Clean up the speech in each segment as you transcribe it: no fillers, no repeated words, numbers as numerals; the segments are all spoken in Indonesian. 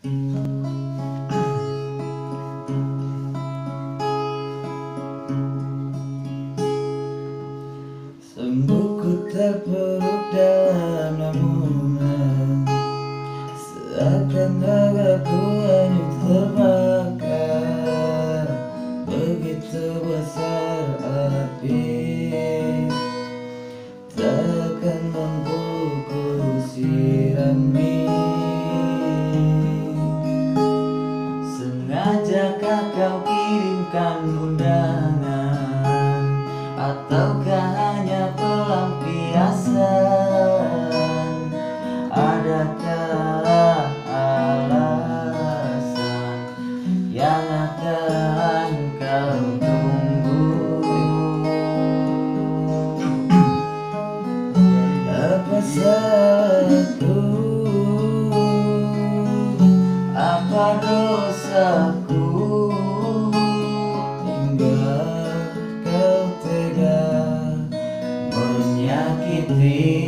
Sembuhku terpuruk dalam lamunan, seakan ragaku hanyut terbakar. Begitu besar api, takkan mampu ku sirami. Sengajakah kau kirimkan undangan, ataukah hanya pelampiasan? Adakah alasan yang akan kau tunggu? Apa salahku? Apa dosaku hingga kau tega menyakiti?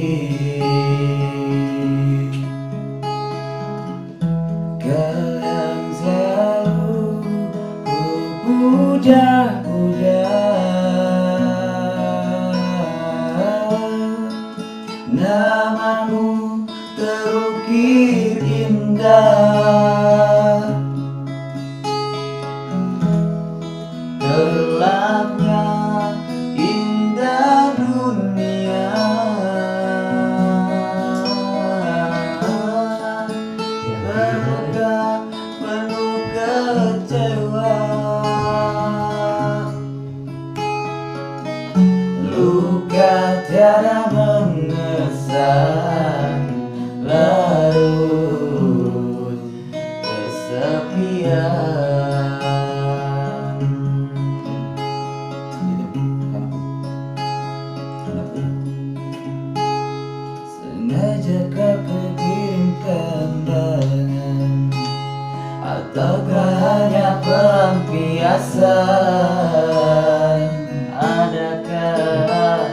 Kau yang selalu ku puja-puja, namamu terukir indah. Gelapnya indah dunia, terluka penuh kecewa. Luka tiada mengesan, larut kesepian. Sengajakah ku kirimkan undangan, ataukah hanya pelampiasan? Adakah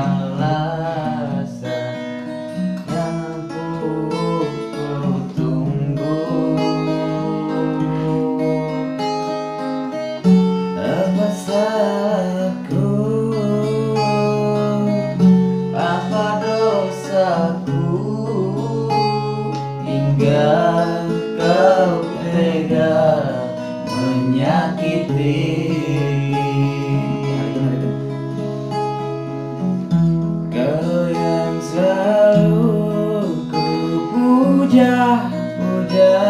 alasan yang mampu ku tunggu? Apa salahku? Apa dosaku hingga kau tega menyakiti? Kau yang selalu ku puja-puja,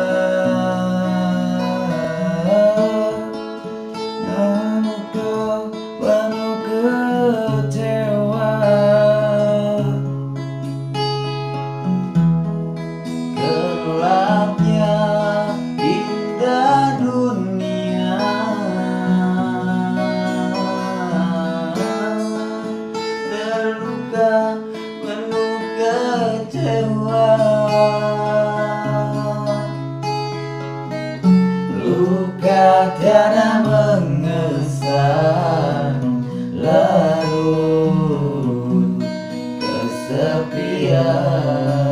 namun kau penuh kecewa. Gelapnya indah dunia, terluka penuh kecewa. Luka tiada mengesan, larut kesepian.